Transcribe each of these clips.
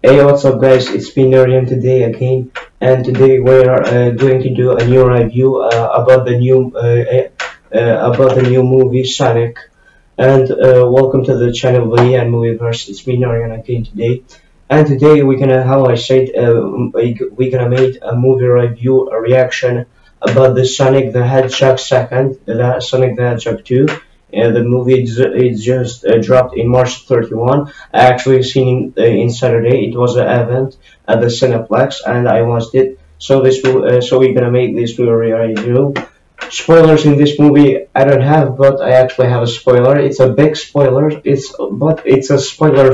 Hey, what's up, guys? It's me, Narian, today again, and today we're going to do a new review about the new movie Sonic. And welcome to the channel Via and Movieverse. It's me, Narian, again today, and today we're gonna, how I said, we're gonna make a movie review, a reaction about the Sonic the Hedgehog second, the Sonic the Hedgehog 2. The movie it just dropped in March 31. I actually seen it in Saturday. It was an event at the Cineplex, and I watched it. So so we're gonna make this movie review. Spoilers in this movie I don't have, but I actually have a spoiler. It's a big spoiler. It's a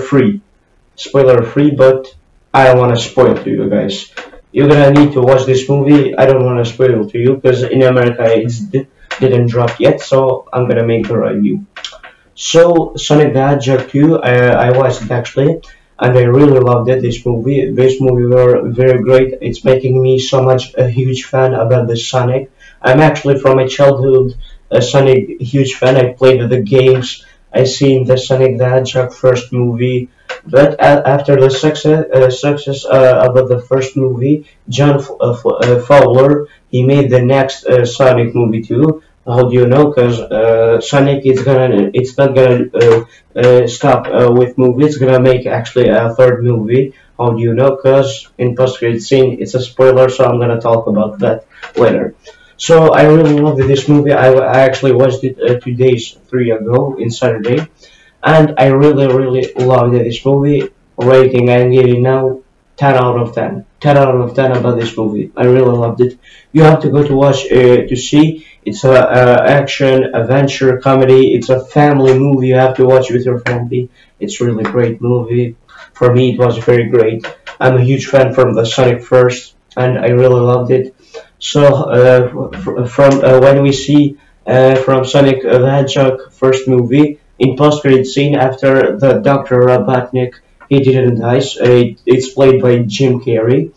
spoiler free. But I don't want to spoil to you guys. You're gonna need to watch this movie. I don't want to spoil to you because in America it's didn't drop yet, so I'm gonna make a review. So Sonic the Hedgehog 2, I watched it actually, and I really loved it. This movie were very great. It's making me so much a huge fan about the Sonic. I'm actually from my childhood a Sonic huge fan. I played the games. I seen the Sonic the Hedgehog first movie, but after the success of the first movie, John Fowler, he made the next Sonic movie too. How do you know? Because Sonic it's not gonna stop with movies. It's gonna make actually a third movie. How do you know? Because in post-credit scene, it's a spoiler, so I'm gonna talk about that later. So I really loved this movie. I actually watched it 3 days ago in Saturday, and I really loved this movie. Rating I'm giving now 10 out of 10. 10 out of 10 about this movie. I really loved it. You have to go to watch to see. It's a action, adventure, comedy. It's a family movie. You have to watch with your family. It's really great movie. For me, it was very great. I'm a huge fan from the Sonic first, and I really loved it. So from when we see from Sonic the Hedgehog first movie in post-credit scene after the Dr. Robotnik, he didn't die. It's played by Jim Carrey.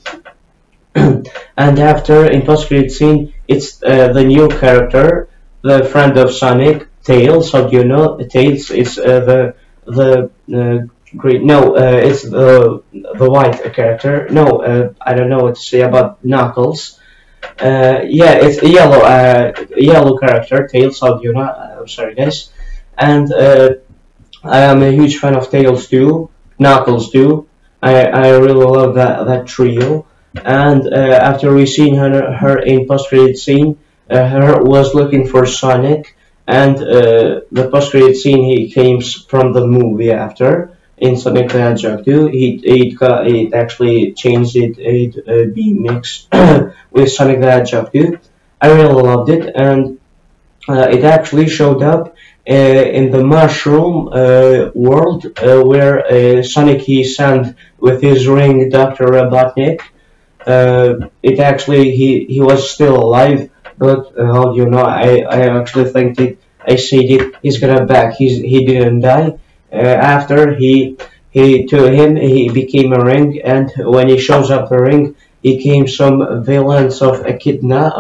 And after in post-credit scene, it's the new character, the friend of Sonic, Tails. How do you know? Tails is the great. No, it's the white character. No, I don't know what to say about Knuckles. Yeah, it's a yellow character, Tails. How do you know? I'm sorry, guys. And I am a huge fan of Tails too, Knuckles too. I really love that trio. And after we seen her in post-credit scene, her was looking for Sonic, and the post-credit scene he came from the movie after in Sonic the Hedgehog 2. It actually changed it be mixed with Sonic the Hedgehog 2. I really loved it, and it actually showed up in the mushroom world where Sonic he sent with his ring Dr. Robotnik. It actually he was still alive, but how do you know? I actually think that I see it. He's gonna back. He didn't die. After he became a ring, and when he shows up the ring, he came some villains of Echidna,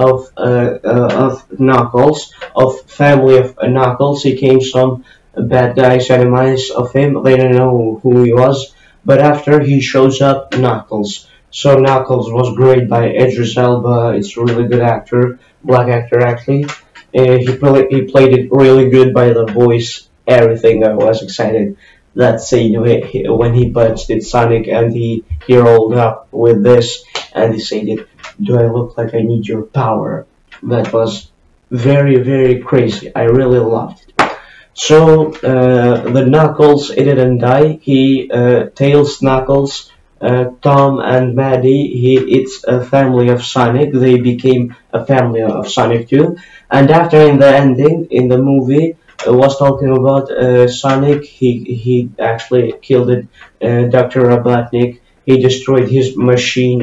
of Knuckles, of family of Knuckles. He came some bad guys, enemies of him. They didn't know who he was, but after he shows up, Knuckles. So Knuckles was great by Idris Elba. It's a really good actor, black actor actually. He played it really good by the voice, everything. I was excited. That scene when he punched it Sonic and he rolled up with this and he said it, "Do I look like I need your power?" That was very crazy. I really loved it. So the Knuckles, it didn't die. Tails, Knuckles, Tom and Maddie, it's a family of Sonic. They became a family of Sonic too. And after in the ending, in the movie, was talking about Sonic, he actually killed it, Dr. Robotnik. He destroyed his machine.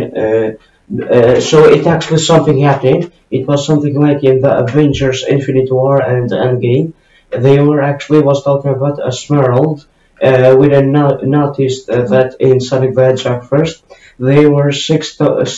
So it actually something happened. It was something like in the Avengers Infinite War and Endgame. They were actually was talking about a Smerald. We didn't notice that in Sonic the Hedgehog first, they were six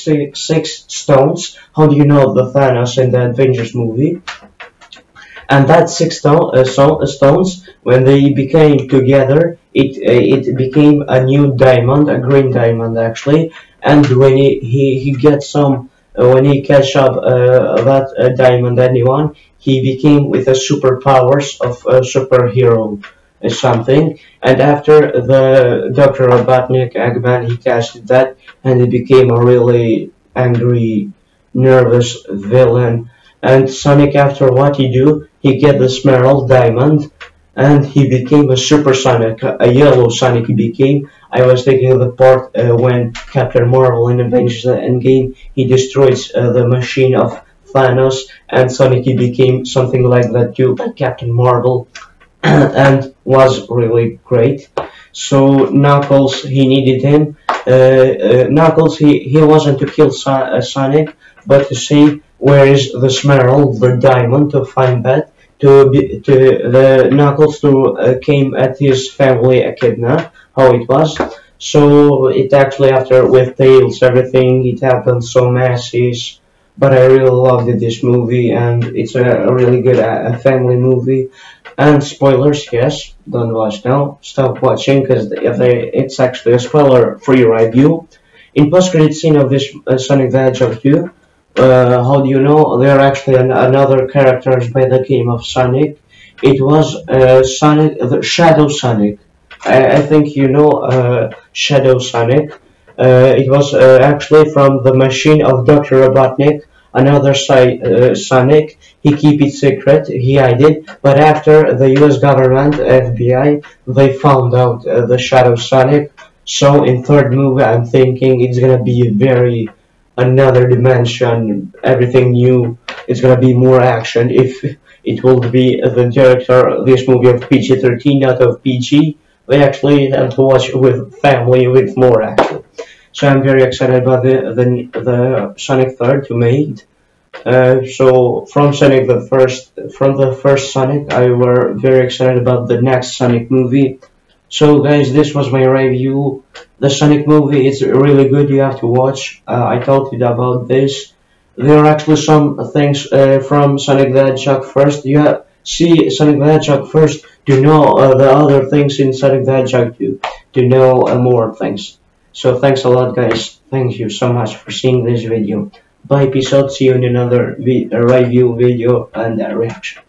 stones. How do you know the Thanos in the Avengers movie? And that stones when they became together, it became a new diamond, a green diamond actually. And when he gets some, when he catch up that diamond anyone, he became with the superpowers of a superhero or something. And after the Dr. Robotnik Eggman, he casted that, and he became a really angry, nervous villain. And Sonic, after what he do, he get the Smearl diamond, and he became a Super Sonic, a yellow Sonic he became. I was taking the part when Captain Marvel in Avengers Endgame, he destroys the machine of Thanos, and Sonic he became something like that too, like Captain Marvel, and was really great. So Knuckles, he needed him. Knuckles, he wasn't to kill Sonic, but to see where is the Smearl, the diamond, to find that. To the Knuckles to came at his family a kidnap, how it was. So it actually after with Tails everything it happened so messy, but I really loved this movie, and it's a really good family movie. And spoilers, yes, don't watch now, stop watching because it's actually a spoiler-free review. In post-credit scene of this Sonic the Hedgehog 2, how do you know? There are actually another characters by the game of Sonic. It was Sonic, the Shadow Sonic. I think you know Shadow Sonic. It was actually from the machine of Dr. Robotnik, another Sonic. He keep it secret, he hid it, but after the US government, FBI, they found out the Shadow Sonic. So in third movie, I'm thinking it's gonna be very another dimension, everything new. It's gonna be more action. If it will be the director, this movie of PG-13 out of PG, we actually have to watch with family with more action. So I'm very excited about the Sonic 3rd to made. So from the first Sonic, I were very excited about the next Sonic movie. So guys, this was my review. The Sonic movie is really good, you have to watch. I told you about this. There are actually some things from Sonic the Hedgehog first. You have see Sonic the Hedgehog first to know the other things in Sonic the Hedgehog 2, to know more things. So thanks a lot guys, thank you so much for seeing this video. Bye, peace out, see you in another review video and reaction.